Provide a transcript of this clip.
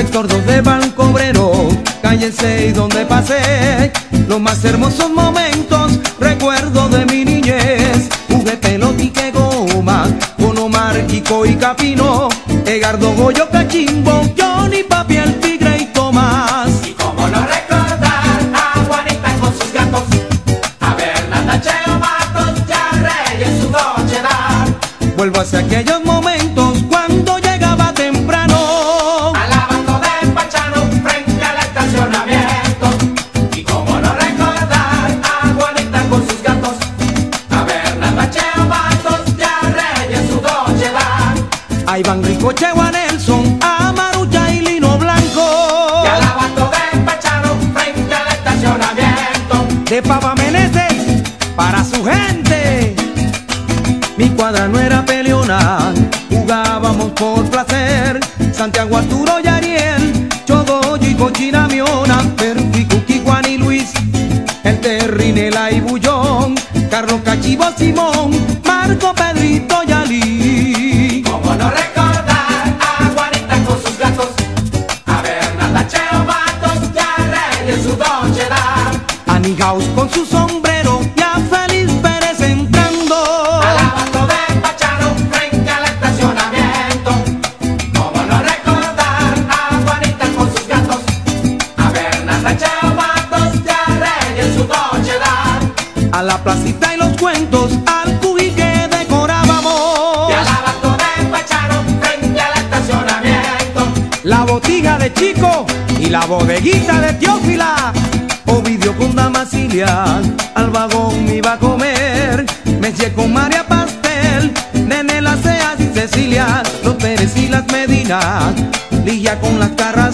tordos de Banco Obrero, calle 6 donde pasé los más hermosos momentos, recuerdo de mi niñez. Jugué pelota y que goma, con Omar, Kiko y Capino, Egardo, Goyo, Cachimbo, Johnny, Papi, el Tigre y Tomás. Y cómo no recordar a Juanita con sus gatos, a Bernarda, Cheo, Matos, y a Rey en su noche edad. Vuelvo hacia aquellos momentos cuando llegaba temprano al abasto de Pachano frente al estacionamiento. Y cómo no recordar a Juanita con sus gatos, a Bernarda, Cheo, Matos, y a Rey en su noche edad. a Iván Ricocheo, a Nelson, a Marucha y Lino Blanco, Y al abasto de Pachano frente al estacionamiento. de Papa Meneses para su gente. Mi cuadra no era peleona, jugábamos por placer. Santiago, Arturo y Ariel, Chodoyo y Cochina Miona, Perfi, Cuqui, Juan y Luis, el Terrinela y Bullón, Carlos, Cachivo, Simón, Marco, Pedrito y Ali. Cómo no recordar a Juanita con sus gatos, a Bernarda, Cheo, Matos, y a Rey en su noche edad. A Nigaus con su sombrero y a Félix Pérez entrando Al abasto de Pachano frente al estacionamiento. Cómo no recordar a Juanita con sus gatos, a Bernarda, Cheo, Matos, y a Rey en su noche edad. a la placita y los cuentos, al cubi que decorábamos, Y al abasto de Pachano frente al estacionamiento. la botiga de Chico y la bodeguita de Teófila. Ovidio con Damasilia, al vagón iba a comer, Messier con María Pastel, Nene, las Ceas y Cecilia, los Pérez y las Medinas, Lilla con las Carras